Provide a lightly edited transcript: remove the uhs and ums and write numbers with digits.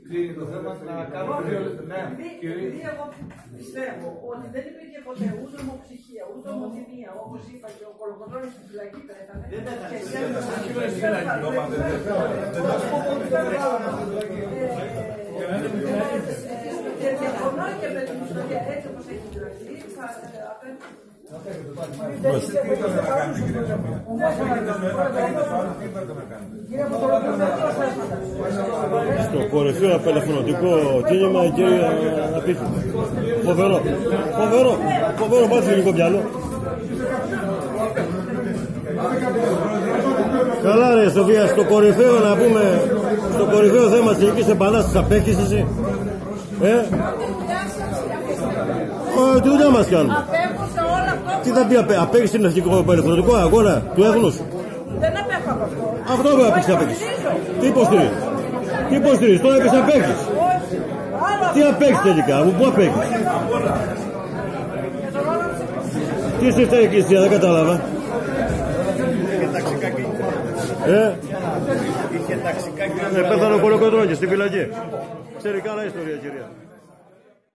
κλείνει το θέμα να κάνουμε δύο λεπτά. Επειδή εγώ πιστεύω ότι δεν υπήρχε ποτέ ούτε ομοψυχία, ούτε ομοθυμία, όπως είπα και ο Κολοκοτρώνης στην φυλακή πέθανε. Και διαφωνώ και με την ιστορία έτσι όπως έχει γραφτεί. Στο κορυφαίο απελευθερωτικό κίνημα η κυρία Απίθου. Φοβερό. Φοβερό πάτε λίγο πιάνο. Καλά ρε Σοφία, στο κορυφαίο να πούμε, στο κορυφαίο θέμα της Ελληνικής Επανάστασης απέχεις εσύ. Τι δουλειά μας κάνουμε. Τι θα πει απέχεις στην αρχικό απελευθερωτικό αγώνα του έθνους. Δεν απέχω από αυτό. Αυτό βέβαια απέχεις. Τι υποστηρίζεις. Τι υποστηρίζεις, τώρα είπες απέχεις. Τι απέχεις τελικά, από πού απέχεις. Τι είσαι στα εκκλησία, δεν κατάλαβα. Είχε ταξικά και είχε ταξικά και πέθανε ο Κολοκοτρώνης στη φυλακή. Ξέρει καλά ιστορία κυρία.